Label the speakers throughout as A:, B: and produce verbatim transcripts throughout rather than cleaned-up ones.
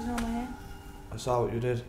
A: know my name.
B: I saw what you did.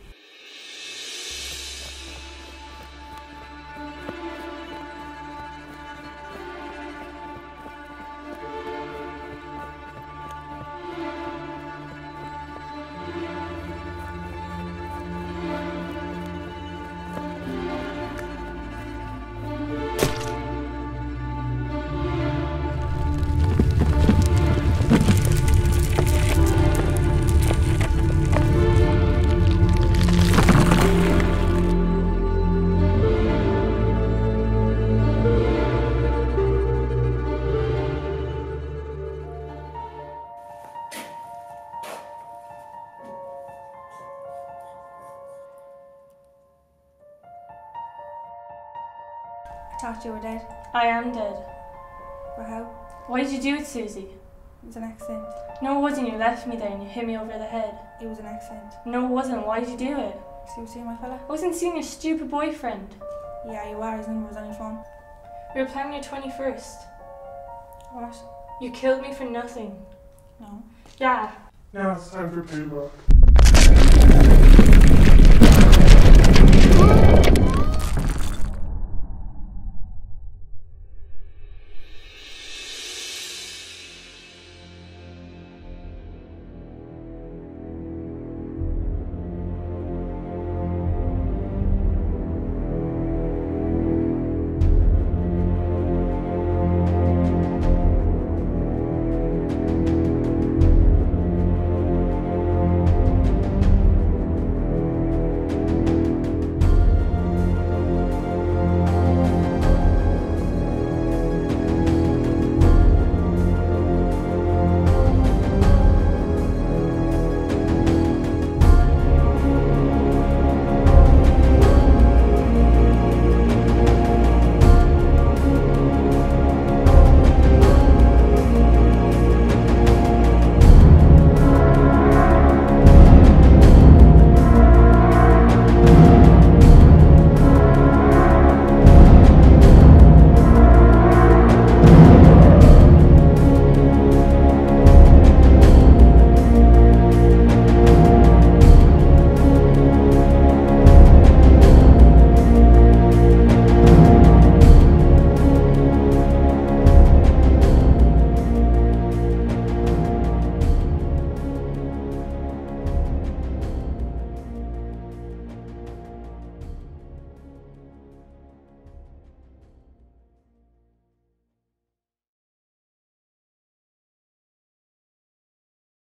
A: I thought you were dead.
C: I am dead.
A: But how?
C: Why did you do it, Susie?
A: It was an accident.
C: No, it wasn't. You left me there and you hit me over the head.
A: It was an accident.
C: No, it wasn't. Why did you do it?
A: So you see my fella?
C: I wasn't seeing your stupid boyfriend.
A: Yeah, you are. His number was on your phone.
C: We were planning your twenty-first.
A: What?
C: You killed me for nothing.
A: No.
C: Yeah.
D: Now it's time for payback.